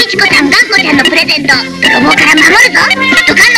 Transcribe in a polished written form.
ちこさんがんこちゃんのプレゼント、泥棒から守るぞ。土管の